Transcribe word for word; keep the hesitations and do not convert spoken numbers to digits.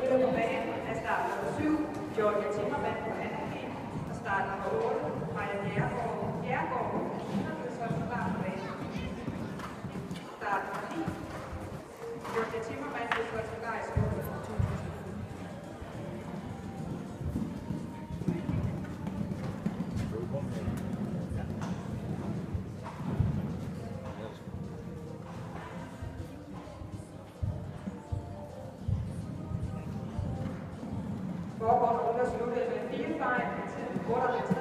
spiller på banen er start nummer syv, Georgia Timmermann på anden ben, og start nummer otte, Maja Bjergård, Bjergård, der så klar på banen. Start nummer ni, Georgia Timmermann, der så klar i skolen. Forbundet sluttede med fire fejl til otteoghalvtreds.